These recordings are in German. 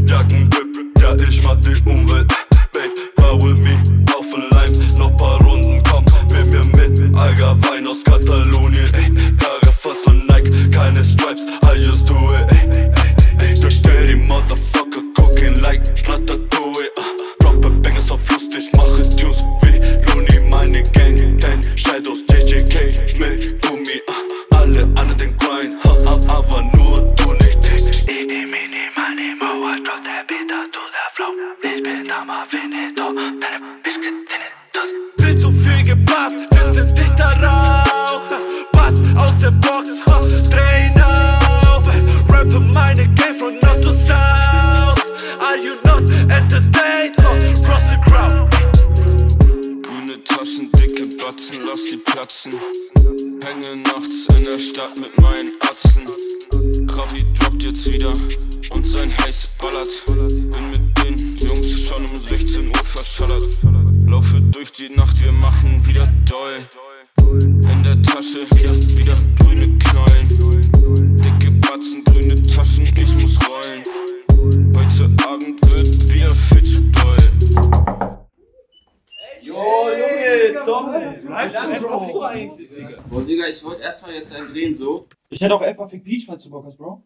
Jackenrip, ja ich mach die Umwelt. Babe, war with me, auf den Leim, noch paar Runden, komm, mit mir mit. Alger Wein aus Katalonien, ey, Tage fast von Nike, keine Stripes, I just do it, ey, ey, the dirty motherfucker, cooking like Ratatouille, droppe Bangers auf Lust, ich mache Tunes wie Looney, meine Gang, Ten Shadows, JJK, mit Gummi, alle an den Grind, aber nur du nicht. Eeny, meeny, money, mo, I drop that beat out to the flow. Ich bin da mal finito, deine Bitch geht in den Tuss. Viel zu viel gebast, wir sind nicht darauf. Was aus der Box, dreh auf. Rappe meine Game from North to South. Are you not entertained? Cross the crowd. Grüne Taschen, dicke Batzen, lass sie platzen. Hänge nachts in der Stadt mit meinen Atzen. Ravi droppt jetzt wieder und sein Haze ballert. Bin mit den Jungs schon um 16 Uhr verschallert. Laufe durch die Nacht, wir machen wieder doll. In der Tasche wieder grüne Knollen. Dicke Batzen, grüne Taschen, ich muss rollen. Heute Abend wird wieder viel zu doll. Jo, Junge, Dommel, was brauchst du eigentlich, Digga? Boah, Digga, ich wollte erstmal jetzt einen drehen, so. Ich hätte auch einfach Fick Beach, falls du Bock hast, Bro.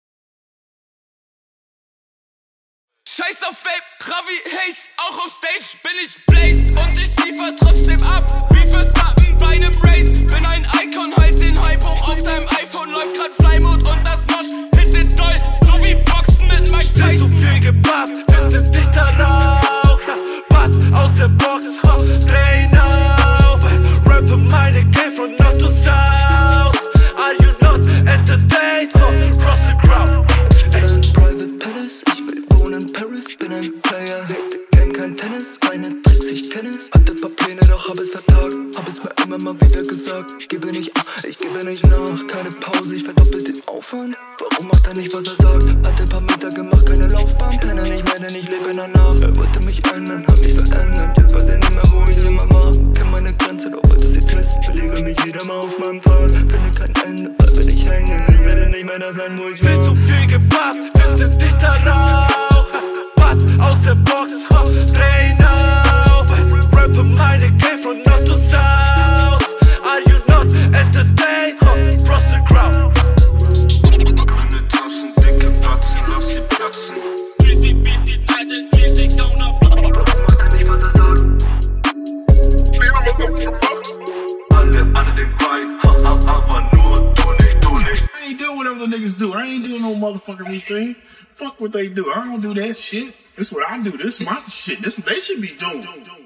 Scheiß auf Vape, Ravi Haze, auch auf Stage bin ich blazed und ich liefer trotzdem ab, wie fürs Mappen bei nem Race. Bin ein Icon, halt den Hype hoch, auf deinem iPhone läuft grad Flymode und das Mosh hit den Doll, so wie Boxen mit Mike Tyson. Zu viel gebast, wir sind nicht darauf. Was aus der Box, dreh auf. Rappe meine Game from North to South. Are you not entertained? Cross the crowd. Private Palace, ich will wohnen in Paris, bin ein Player. Game kein Tennis, keine Tricks, ich kenn es. Hatte paar Pläne, doch hab es vertagt. Hab es mir immer mal wieder gesagt. Gebe nicht ich gebe nicht nach. Keine Pause, ich verdoppel den Aufwand. Warum macht er nicht, was er sagt? Hatte paar Meter gemacht, keine Laufbahn. Penne nicht mehr, denn ich lebe danach. Er wollte mich ändern, hab mich verändert. Jetzt weiß er nicht mehr, wo ich immer war. Kenn meine Grenze, doch wollte sie testen. Verlege mich jeder mal auf meinem Pfad. Finde kein Ende, bleib bin ich hängen. Ich werde nicht mehr da sein, wo ich war. Viel zu viel gebast, wir sind nicht darauf. Was aus der Box, dreh auf. Rappe meine Game from North to South. Are you not entertained? Cross the crowd. Grüne Taschen, dicke Batzen, lass sie platzen. Alle an den Grind, aber nur du nicht. I ain't doing whatever the niggas do. I ain't doing no motherfucking routine. Fuck what they do. I don't do that shit. This is what I do. This is my shit. This is what they should be doing.